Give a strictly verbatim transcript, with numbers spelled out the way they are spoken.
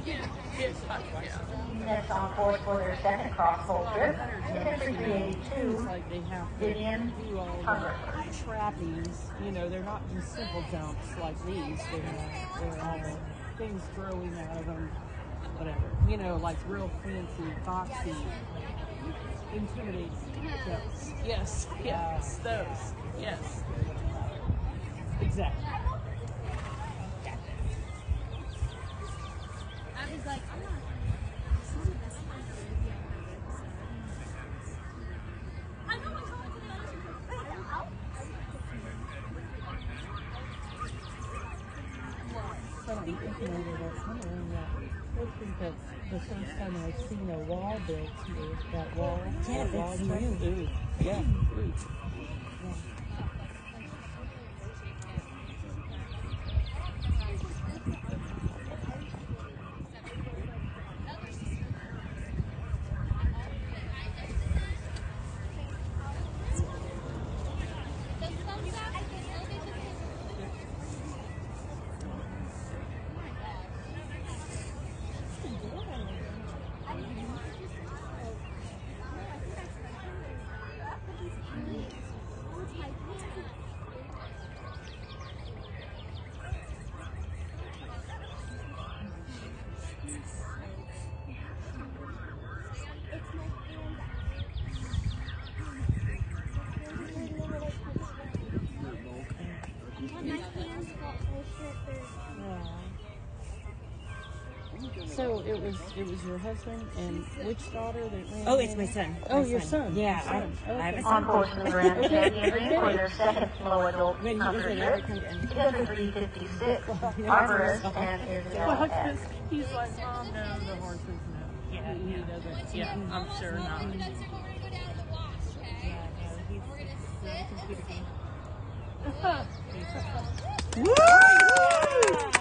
Next on course for their second cross-hole trip, Infantry three eighty-two, Like they have to Vivian do all Hunger. the trappings. You know, they're not just simple jumps like these. They're, they're all the things growing out of them. Whatever. You know, like real fancy, boxy, intimidating jumps. Yes, yes, those. Yes. Exactly. I was like, I'm not. I know I told you the other So I'm thinking over that wondering that I think that's the first time I've seen a wall built here. That wall. Yeah, that wall that's track. new. Ooh, yeah. Ooh. Yeah. So it was it was your husband and which daughter that ran? Oh, it's my son. Oh, My your son. Yeah, Your son. I, I have a Okay. son. On course for the Grand Okay, Canyon for their second slow adult When he was hunter in trip, every country. Infantry three fifty-six, Arborist and Isabel Well, S. because he's like, Mom, no, the horses, no. Yeah, he, he yeah. doesn't. Yeah, I'm sure not. We're gonna go down to the wash, okay? Yeah, no, he's We're gonna he's sit. computer game. Woo!